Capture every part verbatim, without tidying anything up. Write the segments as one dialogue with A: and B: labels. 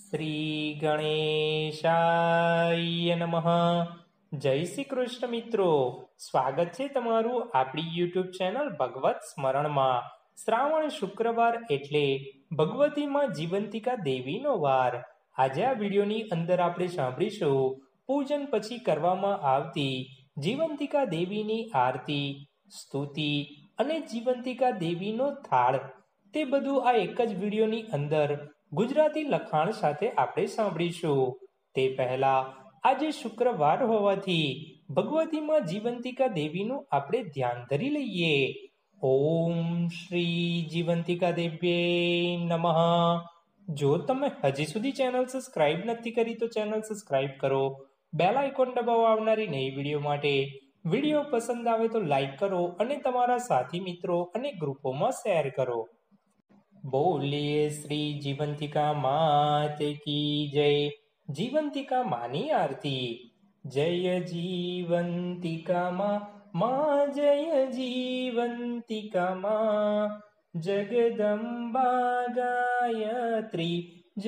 A: શ્રી ગણેશાય નમઃ. જય શ્રી કૃષ્ણ મિત્રો, સ્વાગત છે તમારું આપણી યુટ્યુબ ચેનલ ભગવત સ્મરણમાં. શ્રાવણ શુક્રવાર એટલે ભગવતીમાં જીવંતિકા દેવીનો વાર. આજે આ વિડીયોની અંદર આપણે સાંભળીશું પૂજન પછી કરવામાં આવતી જીવંતિકા દેવીની આરતી, સ્તુતિ અને જીવંતિકા દેવીનો થાળ. તે બધું આ એક જ વિડીયોની અંદર ગુજરાતી લખાણ સાથે આપણે સાંભળીશું. તે પહેલા આજે શુક્રવાર હોવાથી ભગવતીમાં જીવંતિકા દેવીનું આપણે ધ્યાન ધરી લઈએ. ઓમ શ્રી જીવંતિકા દેવ્યે નમઃ. જો તમે હજી સુધી ચેનલ સબસ્ક્રાઇબ નથી કરી તો ચેનલ સબસ્ક્રાઇબ કરો, બેલ આઇકોન દબાવવા આવનારી નવી વિડીયો માટે. વિડીયો પસંદ આવે તો લાઈક કરો અને તમારા સાથી મિત્રો અને ગ્રુપોમાં શેર કરો. બોલીએ શ્રી જીવંતિકા માત કી જય. જીવંતિકા માની આરતી. જય જીવંતિકા માં, માં જય જીવંતિકા માં. જગદંબા ગાયત્રી,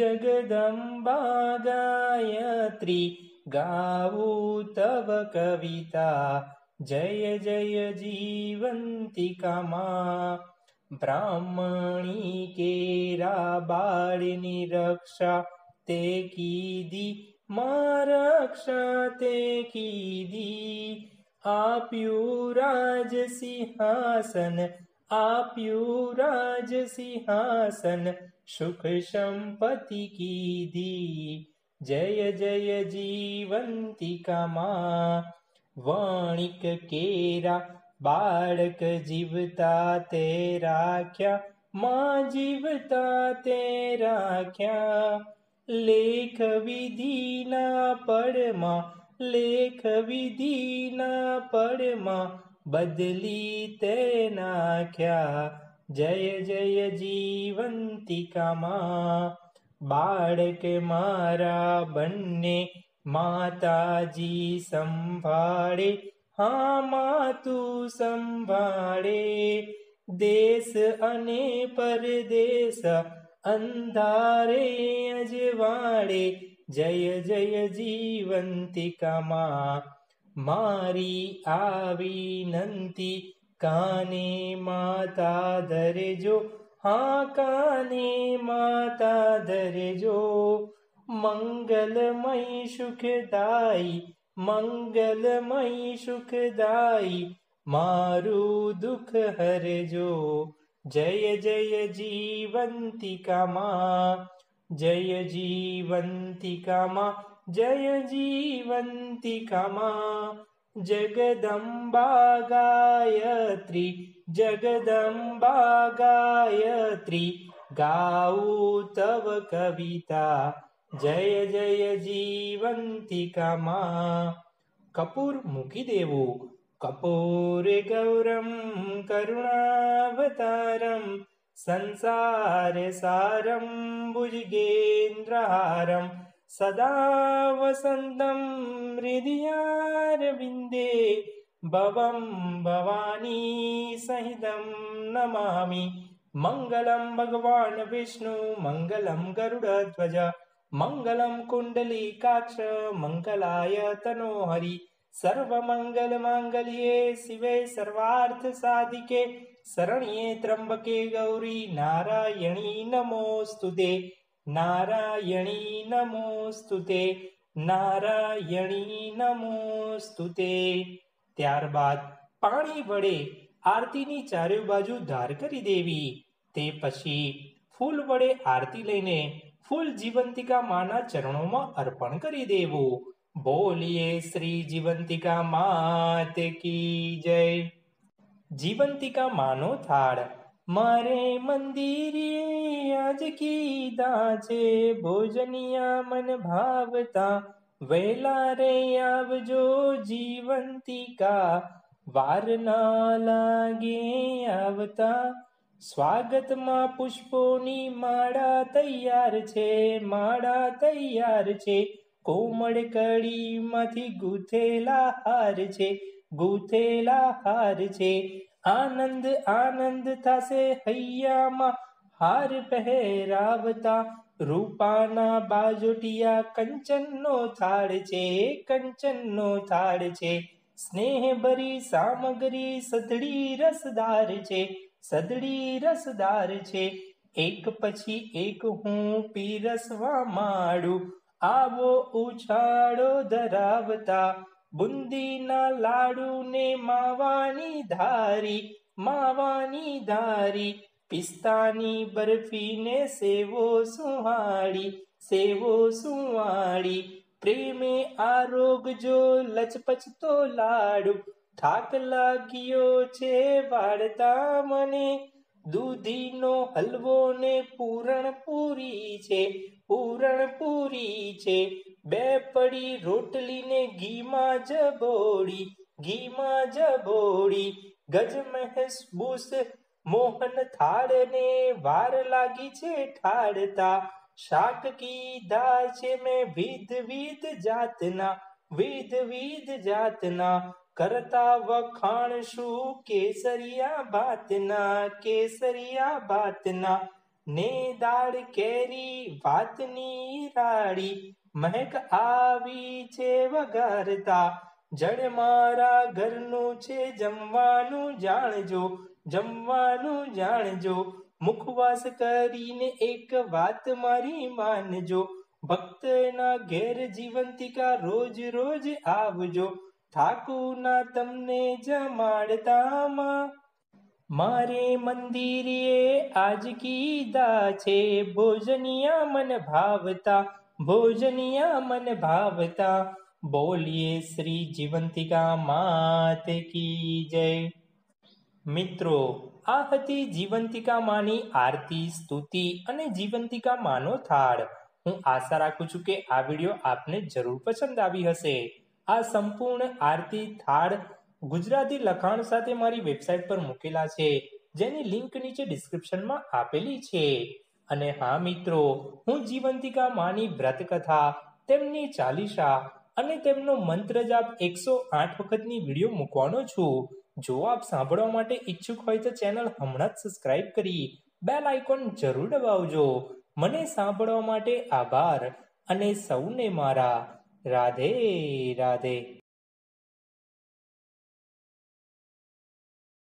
A: જગદંબા ગાયત્રી. ગાવું તવ કવિતા, જય જય જીવંતિકા માં. બ્રાહ્મણી કેરા બાળની રક્ષા તે કીધી, માં રક્ષા તે કીધી. આપ્યું રાજ સિંહાસન, આપ્યું રાજ સિંહાસન. સુખ સંપત્તિ કીધી, જય જય જીવંતિકા માં. વણિક કેરા બાળક જીવતા તે રાખ્યા, માં જીવતા તે રાખ્યા. લેખ વિધિના પડમાં, લેખ વિધિના પડમાં બદલી તે નાખ્યા. જય જય જીવંતિકા માં. બાળક મારા બંને માતાજી સંભાળે, હા માં તું સંભાળે. દેશ અને પરદેશ અંધારે અજવાળે, જય જય જીવંતિકા માં. મારી આ વિનંતી કાને માતા ધરજો, હા કાને માતા ધરજો. મંગલમય સુખદાયી, મંગલમય સુખદાયી મારું દુઃખ હરજો. જય જય જીવંતિકા માં, જય જીવંતિકા માં, જય જીવંતિકા માં. જગદંબા ગાયત્રી, જગદંબા ગાયત્રી. ગાવું તવ કવિતા, જય જય જીવંતિકા માં. કપૂર મૂકી દેવું. કપૂરે ગૌરમ કરુણાવતારમ, સંસાર સારમ ભુજગેન્દ્રહારમ. સદા વસંતમ હૃદયારવિંદે, ભવમ ભવાની સહિતમ નમામિ. મંગલમ ભગવાન વિષ્ણુ, મંગલમ ગરુડધ્વજ, મંગલમ કુંડલીકાક્ષ, મંગલાય તનોહરિ. સર્વમંગલ માંગલ્યે શિવે સર્વાર્થ સાધિકે, શરણ્યે ત્રંબકે ગૌરી નારાયણી નમોસ્તુતે. નારાયણી નમોસ્તુતે, નારાયણી નમોસ્તુતે. ત્યારબાદ પાણી વડે આરતીની ચારે બાજુ ધાર કરી દેવી. તે પછી ફૂલ વડે આરતી લઈને ફૂલ જીવંતિકા માના ચરણોમાં અર્પણ કરી દેવું. બોલીએ શ્રી જીવંતિકા માત કી જય. જીવંતિકા માનો થાળ. મારે મંદિરે આજ કીધા છે, ભોજનિયા મન ભાવતા. વેલા રે આવજો જીવંતિકા, વાર ના લાગે આવતા. સ્વાગતમાં પુષ્પોની માળા તૈયાર છે, માળા તૈયાર છે. કોમળ કડીમાંથી ગૂંથેલા હાર છે, ગૂંથેલા હાર છે. આનંદ આનંદ થશે હૈયામાં, હાર પહેરાવતા રૂપાના બાજોટિયા કંચનનો થાળ છે, કંચનનો થાળ છે, સ્નેહ ભરી સામગ્રી સધડી રસદાર છે, સધડી રસદાર છે, એક પછી એક હું પીરસવા માંડું, આવો ઉછાળો ધરાવતા, બુંદીના લાડુ ને માવાની ધારી, માવાની ધારી, પિસ્તાની બરફીને સેવો સુહાળી, સેવો સુહાળી, પ્રેમે આરોગજો લચપચતો લાડુ, થાક લાગ્યો છે વાળતા મને, દૂધીનો હલવો ને પૂરણ પૂરી છે, પૂરણ પૂરી છે, બે પડી રોટલી ને ઘીમાં જબોળી, ઘીમાં જબોળી, ગજ મહેસબૂસ મોહન થાળ ને વાર લાગી છે ઠાળતા, શાક કીધા છે મેં વિધ વિધ જાતના, વિધ વિધ જાતના, કરતા વખાણ શું કેસરિયા ભાતના, કેસરિયા ભાતના, ને દાળ કેરી વાતની રાડી, મહેક આવી છે વઘારતા, જણ મારા ઘરનું છે જમવાનું જાણજો, જમવાનું જાણજો, મુખવાસ કરીને એક વાત મારી માનજો, ભક્તના ઘેર જીવંતિકા રોજ રોજ આવજો, ઠાકુર ના તમને જમાડતામાં, મારે મંદિરે આજ કીધા છે ભોજનિયા મન ભાવતા, ભોજનિયા મન ભાવતા, બોલીએ શ્રી જીવંતિકા માત કી જય। મિત્રો, આ હતી જીવંતિકા માની આરતી, સ્તુતિ અને જીવંતિકા માનો થાળ। હું આશા રાખું છું કે આ વિડીયો આપને જરૂર પસંદ આવી હશે। આ સંપૂર્ણ આરતી થાળ ગુજરાતી લખાણ સાથે મારી વેબસાઇટ પર મૂકેલા છે, જેની લિંક નીચે ડિસ્ક્રિપ્શનમાં આપેલી છે। અને હા મિત્રો, હું જીવંતિકા માની વ્રત કથા, તેમની ચાલીસા અને તેમનો મંત્ર જાપ એકસો આઠ વખતની વિડીયો મૂકવાનો છું। જો આપ સાંભળવા માટે ઈચ્છુક હોય તો ચેનલ હમણાં જ સબસ્ક્રાઇબ કરી બેલ આઇકોન જરૂર દબાવજો। મને સાંભળવા માટે આભાર અને સૌને મારા રાધે રાધે।